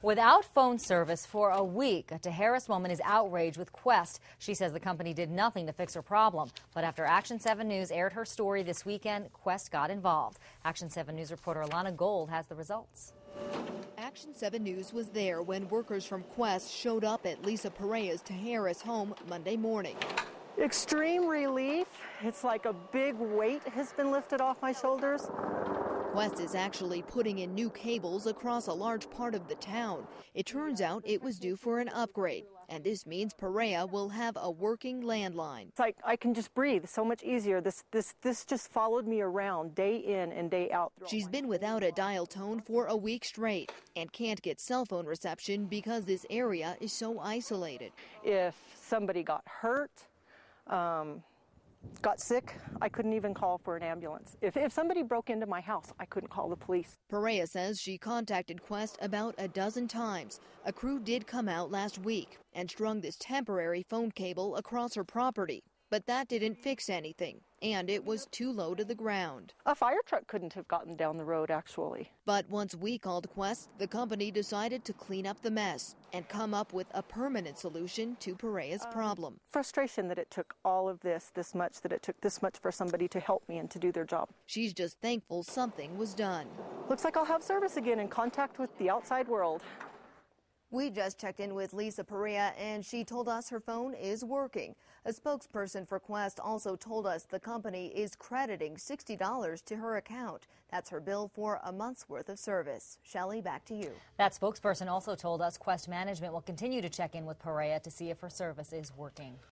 Without phone service for a week, a Tijeras woman is outraged with Qwest. She says the company did nothing to fix her problem. But after Action 7 News aired her story this weekend, Qwest got involved. Action 7 News reporter Alana Gold has the results. Action 7 News was there when workers from Qwest showed up at Lisa Perea's Tijeras home Monday morning. Extreme relief. It's like a big weight has been lifted off my shoulders. Qwest is actually putting in new cables across a large part of the town. It turns out it was due for an upgrade, and this means Perea will have a working landline. It's like I can just breathe so much easier. This just followed me around day in and day out. She's been without a dial tone for a week straight and can't get cell phone reception because this area is so isolated. If somebody got hurt, got sick, I couldn't even call for an ambulance. If somebody broke into my house, I couldn't call the police. Perea says she contacted Qwest about a dozen times. A crew did come out last week and strung this temporary phone cable across her property. But that didn't fix anything, and it was too low to the ground. A fire truck couldn't have gotten down the road, actually. But once we called Qwest, the company decided to clean up the mess and come up with a permanent solution to Perea's problem. Frustration that it took all of this much, that it took this much for somebody to help me and to do their job. She's just thankful something was done. Looks like I'll have service again in contact with the outside world. We just checked in with Lisa Perea, and she told us her phone is working. A spokesperson for Qwest also told us the company is crediting $60 to her account. That's her bill for a month's worth of service. Shelley, back to you. That spokesperson also told us Qwest management will continue to check in with Perea to see if her service is working.